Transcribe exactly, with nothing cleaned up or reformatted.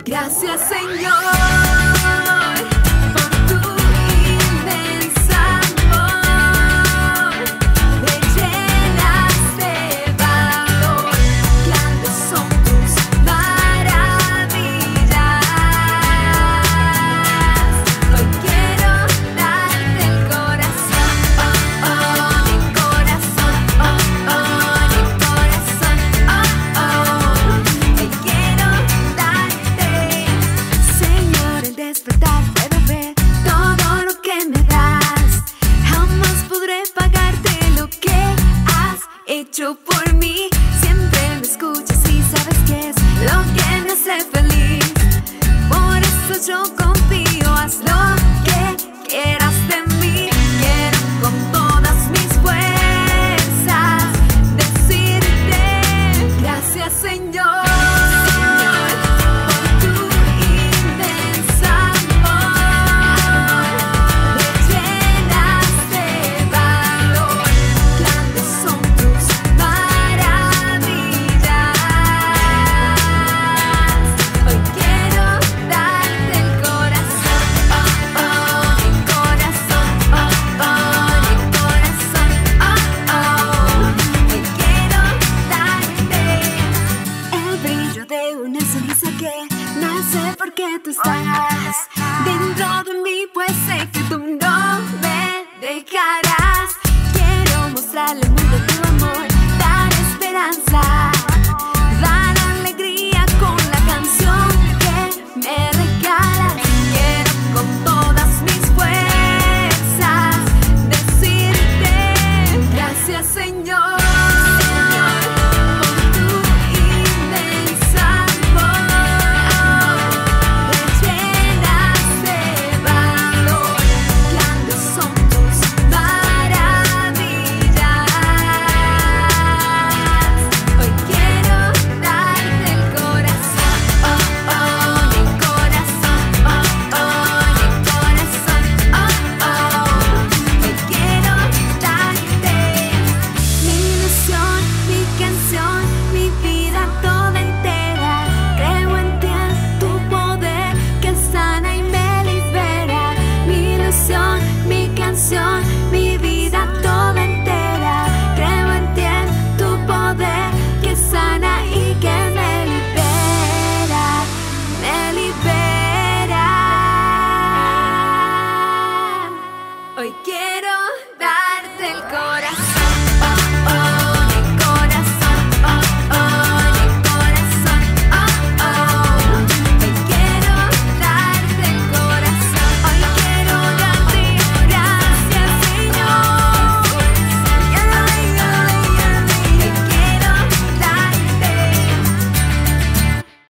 Gracias, Señor, por tu inmensa amor. Me llenas de valor, grandes son tus maravillas. Hoy quiero darte el corazón, oh, oh, mi corazón, oh, oh, mi corazón, oh, oh. Hoy quiero darte, Señor, el despertar puedo ver todo lo que me das. Jamás podré pagarte lo que has hecho por mí. Siempre me escuchas y sabes que es lo que me hace feliz. Por eso yo confío, haz lo que quieras de mí. Quiero con todas mis fuerzas decirte gracias, Señor. Porque tú estás dentro de mí, pues sé que tú no me dejarás. Quiero mostrarle al mundo